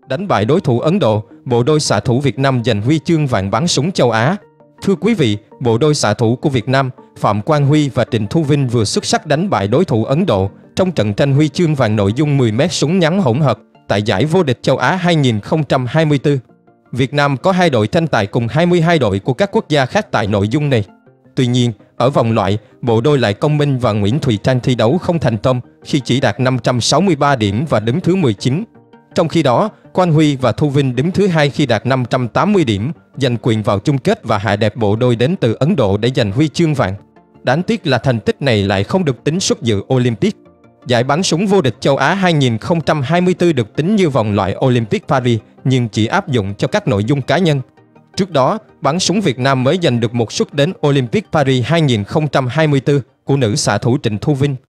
Đánh bại đối thủ Ấn Độ, bộ đôi xạ thủ Việt Nam giành huy chương vàng bắn súng châu Á. Thưa quý vị, bộ đôi xạ thủ của Việt Nam, Phạm Quang Huy và Trịnh Thu Vinh vừa xuất sắc đánh bại đối thủ Ấn Độ trong trận tranh huy chương vàng nội dung 10m súng ngắn hỗn hợp tại giải vô địch châu Á 2024. Việt Nam có 2 đội tranh tài cùng 22 đội của các quốc gia khác tại nội dung này. Tuy nhiên, ở vòng loại, bộ đôi lại Công Minh và Nguyễn Thùy Trang thi đấu không thành công khi chỉ đạt 563 điểm và đứng thứ 19. Trong khi đó, Quang Huy và Thu Vinh đứng thứ 2 khi đạt 580 điểm, giành quyền vào chung kết và hạ đẹp bộ đôi đến từ Ấn Độ để giành huy chương vàng. Đáng tiếc là thành tích này lại không được tính suất dự Olympic. Giải bắn súng vô địch châu Á 2024 được tính như vòng loại Olympic Paris nhưng chỉ áp dụng cho các nội dung cá nhân. Trước đó, bắn súng Việt Nam mới giành được một suất đến Olympic Paris 2024 của nữ xạ thủ Trịnh Thu Vinh.